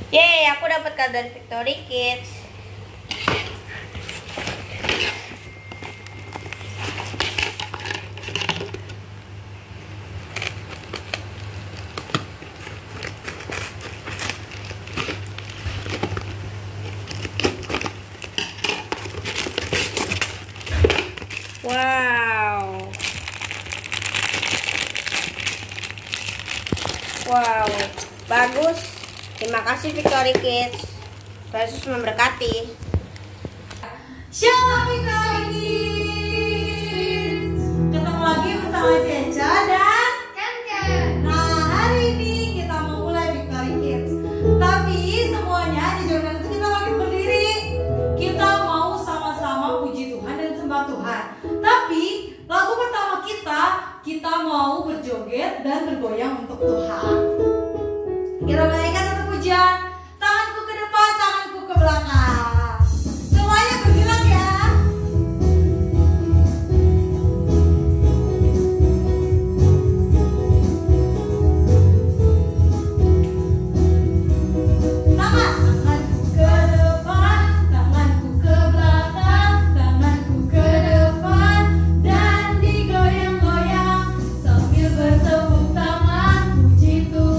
Yeay, aku dapat kado dari Victory Kids. Wow, bagus. Terima kasih Victory Kids. Yesus memberkati. Shalom Victory Kids. Ketemu lagi bersama Cenca dan Ken. Nah, hari ini kita mau mulai Victory Kids. Tapi semuanya di jurnal itu kita makin berdiri. Kita mau sama-sama puji Tuhan dan sembah Tuhan. Tapi lagu pertama kita mau berjoget dan bergoyang untuk Tuhan. Kita menaikkan satu pujian. Tanganku ke depan, tanganku ke belakang. Semuanya bergerak ya. Tanganku ke depan, tanganku ke belakang, tanganku ke depan dan digoyang-goyang sambil bertepuk tangan puji Tuhan.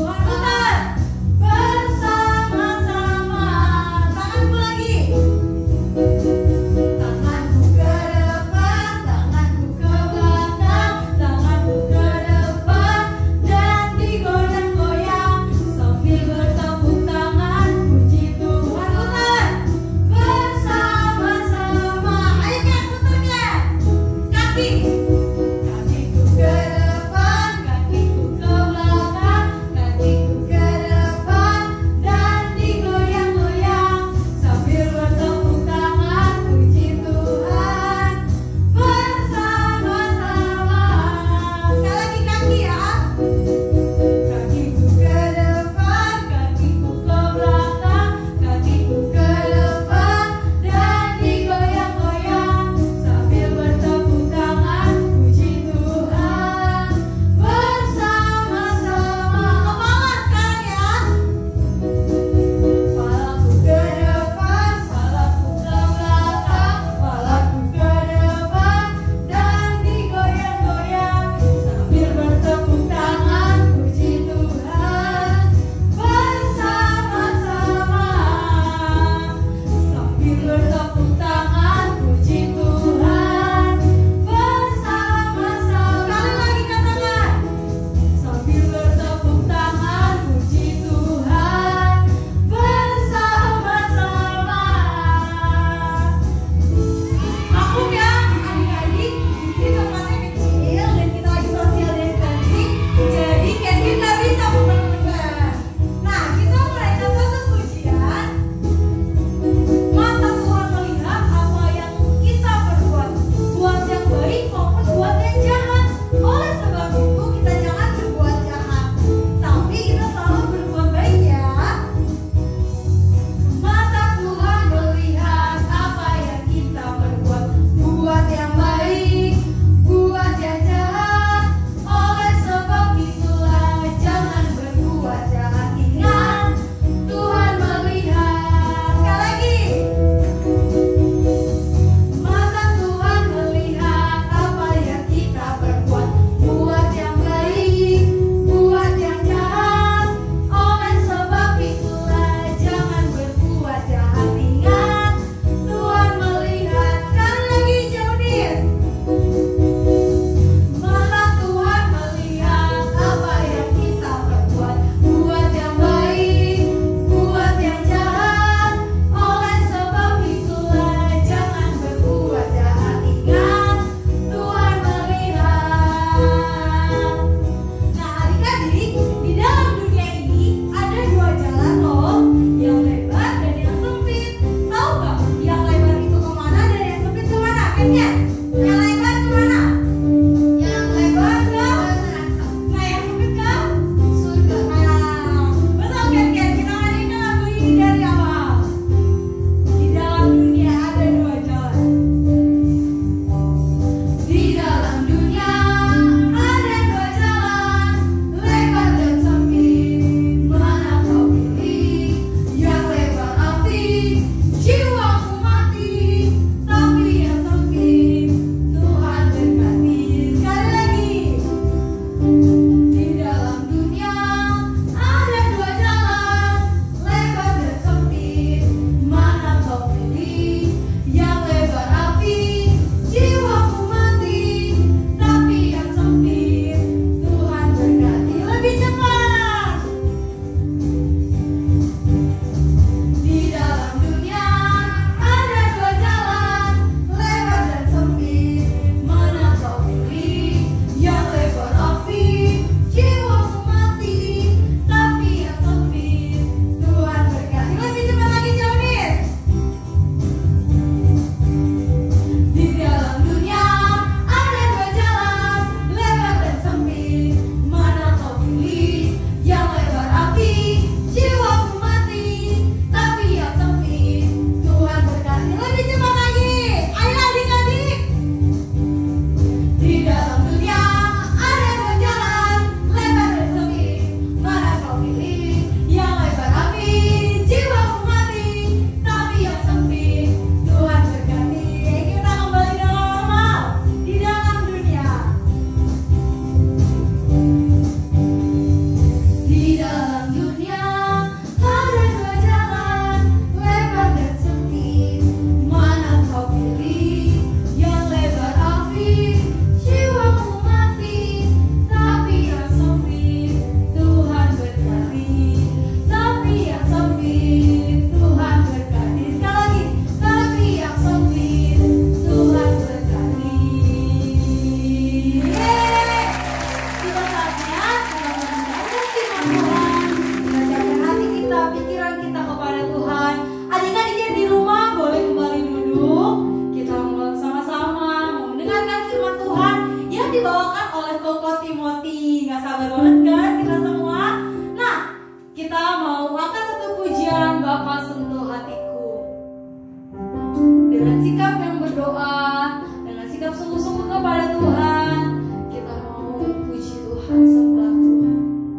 kepada Tuhan. Adik-adik yang di rumah boleh kembali duduk. Kita mau sama-sama mendengarkan firman Tuhan yang dibawakan oleh Koko Timothy. Gak sabar banget kan kita semua? Nah, kita mau angkat satu pujian, Bapa sentuh hatiku. Dengan sikap yang berdoa, dengan sikap sungguh-sungguh kepada Tuhan, kita mau puji Tuhan, sembah Tuhan.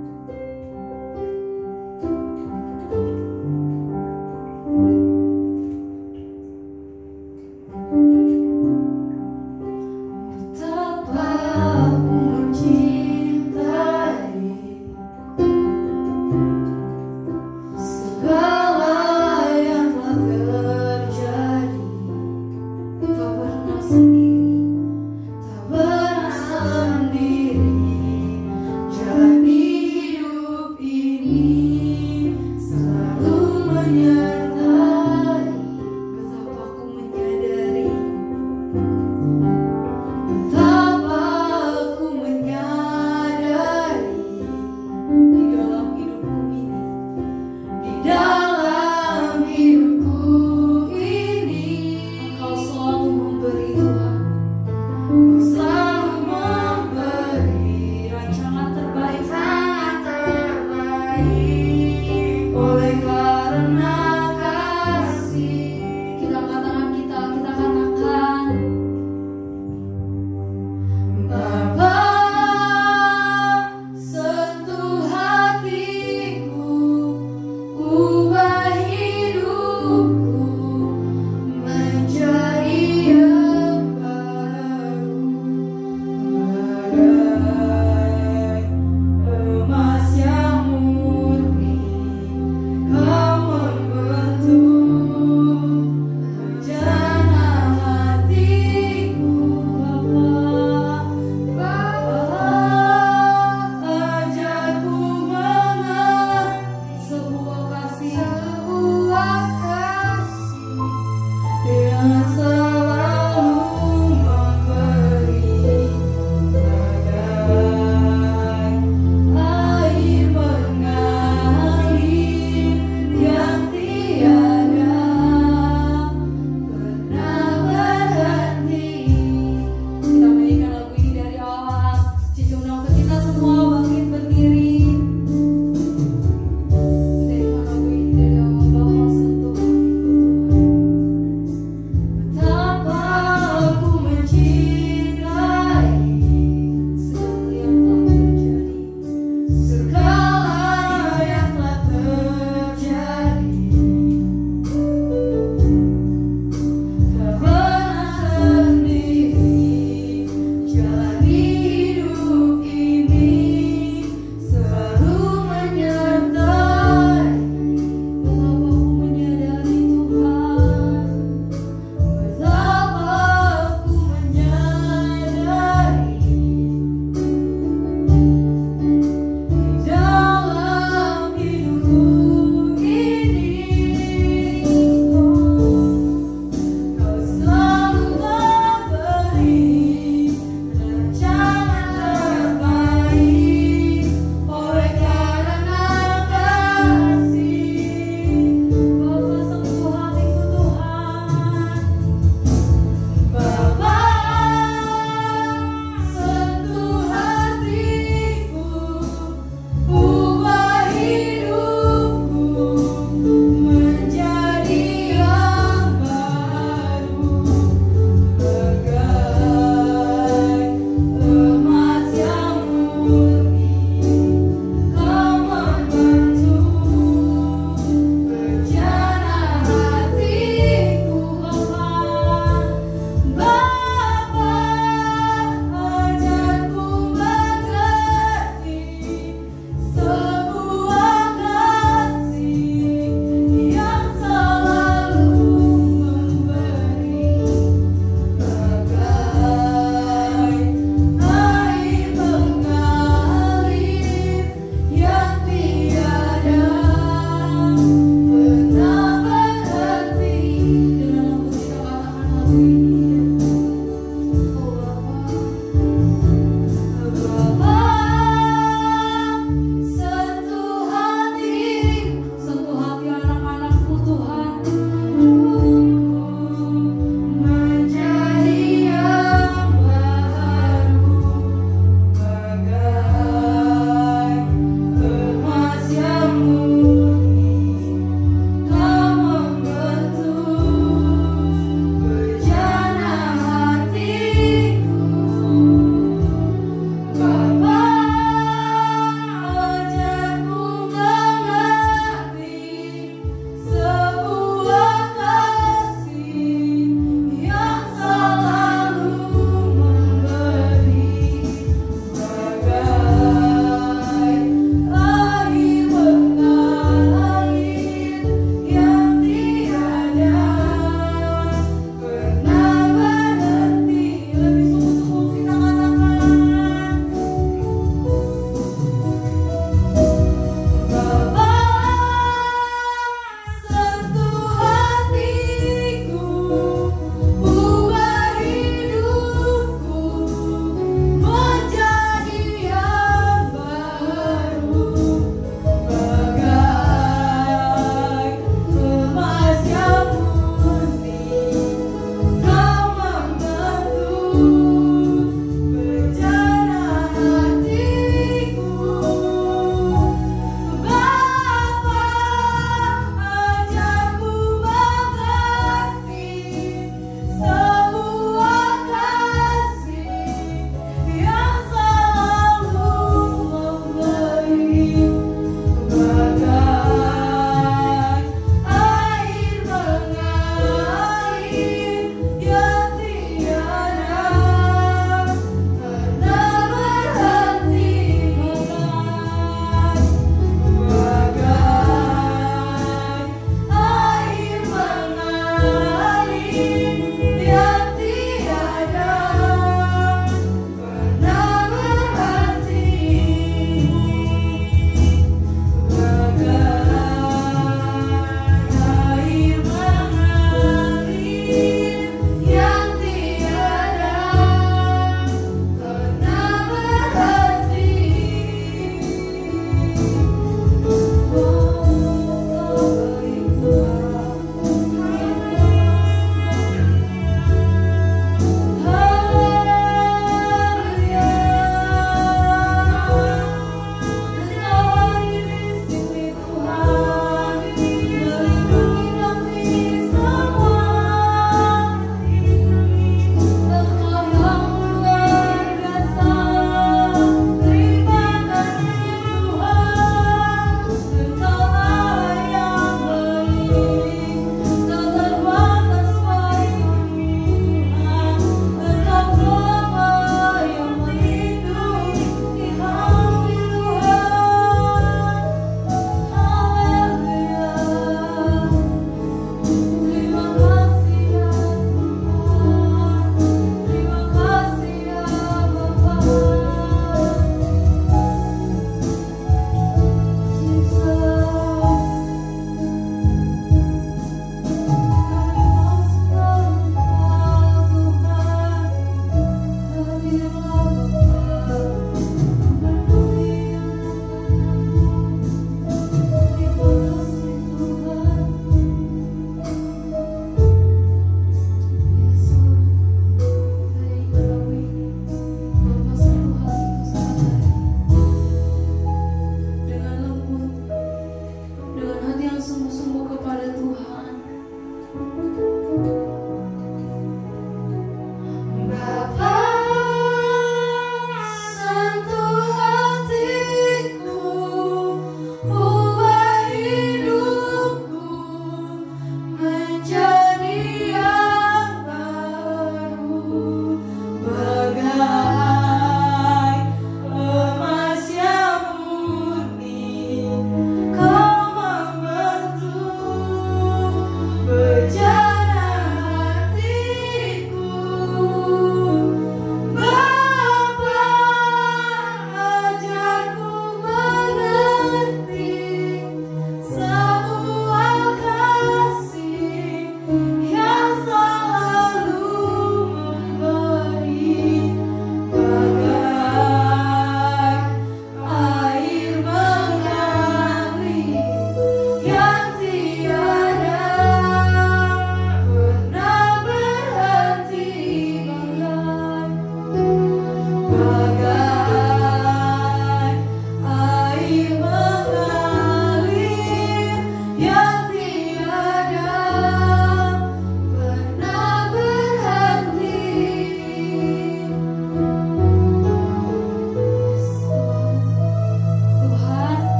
Betapa aku mencintai segala yang telah terjadi. Tak pernah sendiri, tak pernah sendiri. Jadi hidup ini selalu menyertai. Betapa aku menyadari, betapa aku menyadari di dalam hidupku ini, di dalam hidupku ini, Engkau selalu memberi Tuhan. Engkau selalu memberi rancangan terbaik, oleh karena kasih. Kita angkat tangan kita katakan, Bapa sentuh hatiku, ubah hidupku menjadi yang baru, bagai emas yang murni. Kau membentuk rencana hatiku, Bapa. Ajarku mengerti sebuah kasih yang selalu memberi, bagai air mengalir yang tiada pernah berhenti. Kita menyanyikan lagu ini dari awal. Cici undang untuk kita semua bangkit berdiri. Kita dengar lagu ini dari awal.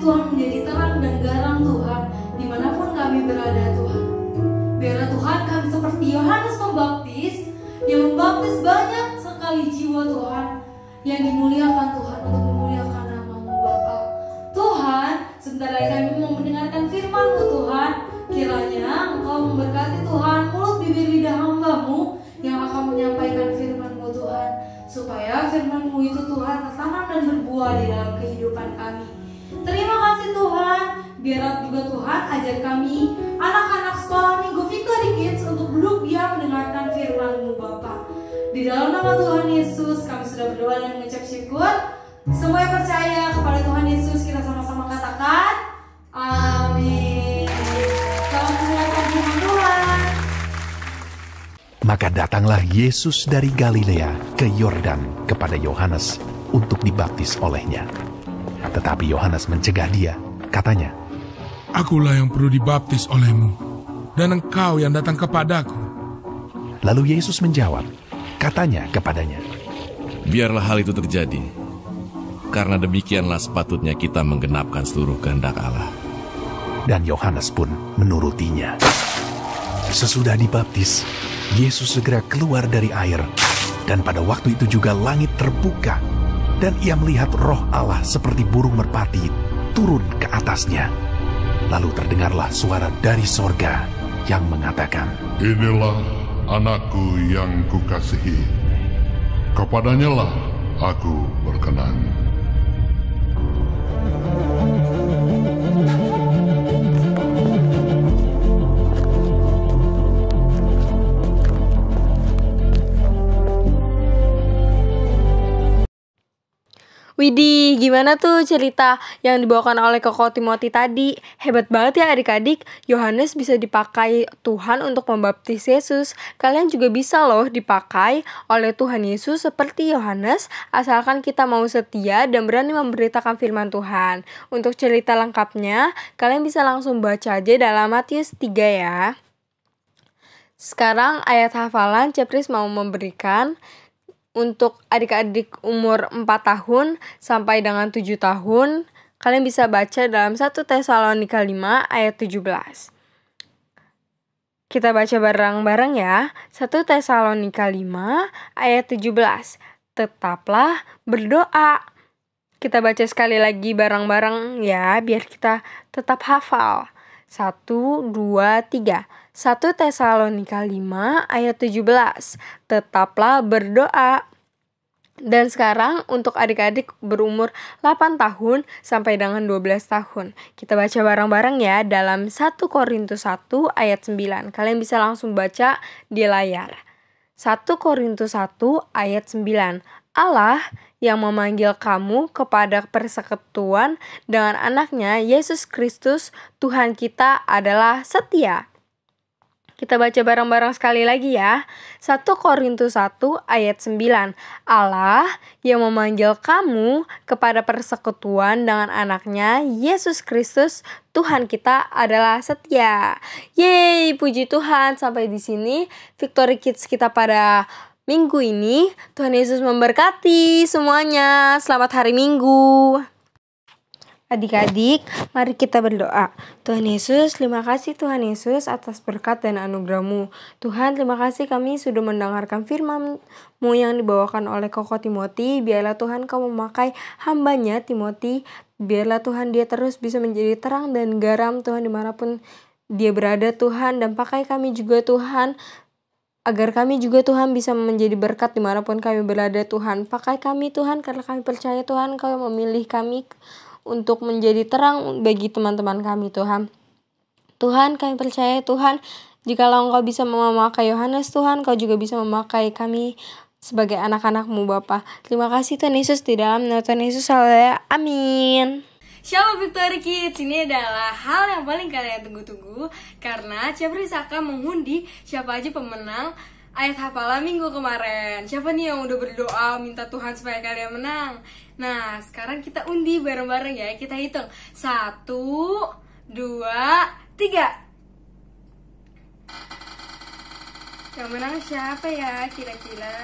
Tuhan menjadi terang dan garam Tuhan dimanapun kami berada Tuhan. Biarlah Tuhan kami seperti Yohanes Pembaptis yang membaptis banyak sekali jiwa Tuhan, yang dimuliakan Tuhan untuk memuliakan nama-Mu Bapa. Tuhan, sebentar lagi kami mau mendengarkan firman-Mu Tuhan. Kiranya Engkau memberkati Tuhan mulut bibir lidah hamba-Mu yang akan menyampaikan firman-Mu Tuhan, supaya firman-Mu itu Tuhan tertanam dan berbuah di dalam kehidupan kami. Terima kasih Tuhan. Biarlah juga Tuhan ajar kami anak-anak sekolah minggu Victory Kids untuk duduk diam mendengarkan firman-Mu Bapa. Di dalam nama Tuhan Yesus kami sudah berdoa dan mengucap syukur. Semua yang percaya kepada Tuhan Yesus kita sama-sama katakan amin. Selamat mendengarkan firman Tuhan. Maka datanglah Yesus dari Galilea ke Yordan kepada Yohanes untuk dibaptis olehnya. Tetapi Yohanes mencegah dia, katanya, Akulah yang perlu dibaptis olehmu, dan engkau yang datang kepadaku. Lalu Yesus menjawab, katanya kepadanya, Biarlah hal itu terjadi, karena demikianlah sepatutnya kita menggenapkan seluruh kehendak Allah. dan Yohanes pun menurutinya. Sesudah dibaptis, Yesus segera keluar dari air, dan pada waktu itu juga langit terbuka, dan ia melihat Roh Allah seperti burung merpati turun ke atasnya. Lalu terdengarlah suara dari sorga yang mengatakan, Inilah anakku yang kukasihi, kepadanya lah aku berkenan. Widih, gimana tuh cerita yang dibawakan oleh Koko Timothy tadi? Hebat banget ya adik-adik, Yohanes bisa dipakai Tuhan untuk membaptis Yesus. Kalian juga bisa loh dipakai oleh Tuhan Yesus seperti Yohanes, asalkan kita mau setia dan berani memberitakan firman Tuhan. Untuk cerita lengkapnya, kalian bisa langsung baca aja dalam Matius 3 ya. Sekarang ayat hafalan Cepris mau memberikan. Untuk adik-adik umur 4 tahun sampai dengan 7 tahun, kalian bisa baca dalam 1 Tesalonika 5 ayat 17. Kita baca bareng-bareng ya. 1 Tesalonika 5 ayat 17. Tetaplah berdoa. Kita baca sekali lagi bareng-bareng ya, biar kita tetap hafal. 1, 2, 3. 1 Tesalonika 5 ayat 17. Tetaplah berdoa. Dan sekarang untuk adik-adik berumur 8 tahun sampai dengan 12 tahun. Kita baca bareng-bareng ya dalam 1 Korintus 1 ayat 9. Kalian bisa langsung baca di layar. 1 Korintus 1 ayat 9. Allah yang memanggil kamu kepada persekutuan dengan anaknya Yesus Kristus Tuhan kita adalah setia. Kita baca bareng-bareng sekali lagi ya. 1 Korintus 1 ayat 9. Allah yang memanggil kamu kepada persekutuan dengan anaknya Yesus Kristus Tuhan kita adalah setia. Yeay, puji Tuhan. Sampai di sini Victory Kids kita pada minggu ini. Tuhan Yesus memberkati semuanya. Selamat hari Minggu. Adik-adik, mari kita berdoa. Tuhan Yesus, terima kasih Tuhan Yesus atas berkat dan anugerah-Mu. Tuhan, terima kasih kami sudah mendengarkan firman-Mu yang dibawakan oleh Koko Timothy. Biarlah Tuhan Kau memakai hambanya Timothy. Biarlah Tuhan dia terus bisa menjadi terang dan garam Tuhan dimanapun dia berada Tuhan. Dan pakai kami juga Tuhan, agar kami juga Tuhan bisa menjadi berkat dimanapun kami berada Tuhan. Pakai kami Tuhan, karena kami percaya Tuhan Kau memilih kami untuk menjadi terang bagi teman-teman kami Tuhan. Tuhan, kami percaya Tuhan, jikalau Engkau bisa memakai Yohanes Tuhan, Kau juga bisa memakai kami sebagai anak-anak-Mu Bapa. Terima kasih Tuhan Yesus, di dalam nama Tuhan Yesus, haleluya, amin. Shalom Victory Kids, ini adalah hal yang paling kalian tunggu-tunggu, karena Cepris akan mengundi siapa aja pemenang ayat hafalan minggu kemarin. Siapa nih yang udah berdoa minta Tuhan supaya kalian menang? Nah, sekarang kita undi bareng-bareng ya. Kita hitung 1, 2, 3. Yang menang siapa ya kira-kira?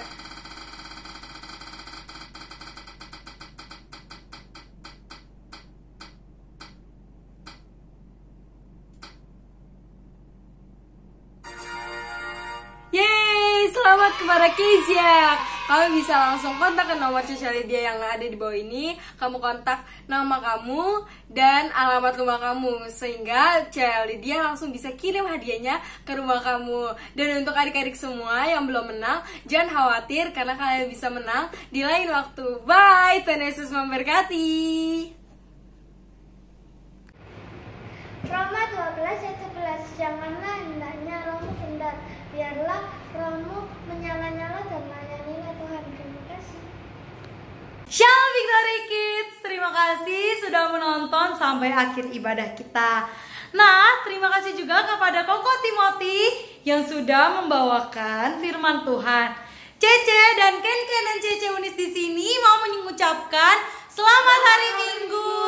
selamat kepada Kezia. Kamu bisa langsung kontak ke nomor sosial media yang ada di bawah ini. Kamu kontak nama kamu dan alamat rumah kamu, sehingga Cea Lydia langsung bisa kirim hadiahnya ke rumah kamu. Dan untuk adik-adik semua yang belum menang, jangan khawatir karena kalian bisa menang di lain waktu. Bye, Tuhan Yesus memberkati. Roma 12 ayat 11. Janganlah hendaknya rohmu kendar, biarlah rohmu menyala-nyala dan layanilah Tuhan. Terima kasih. Shalom Victory Kids, terima kasih sudah menonton sampai akhir ibadah kita. Nah, terima kasih juga kepada Koko Timothy yang sudah membawakan firman Tuhan. Cece dan Ken dan Cece Unis di sini mau mengucapkan selamat hari Minggu.